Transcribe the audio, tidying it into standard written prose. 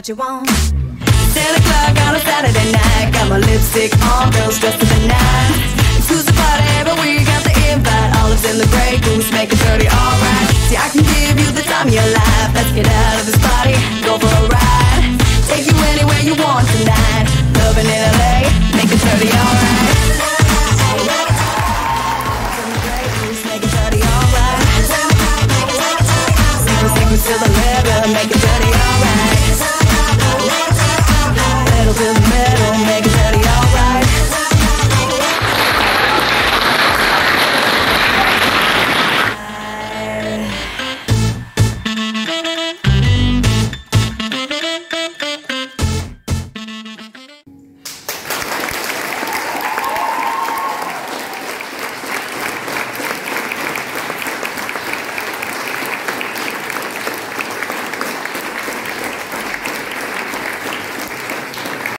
what you want. 10 o'clock on a Saturday night, got my lipstick on, girls dressed to the nines. Exclusive party every week, got the invite. Olives in the Grey Goose, make it dirty alright. See, I can give you the time of your life. Let's get out of this party, go for a ride. Take you anywhere you want tonight. Loving in LA,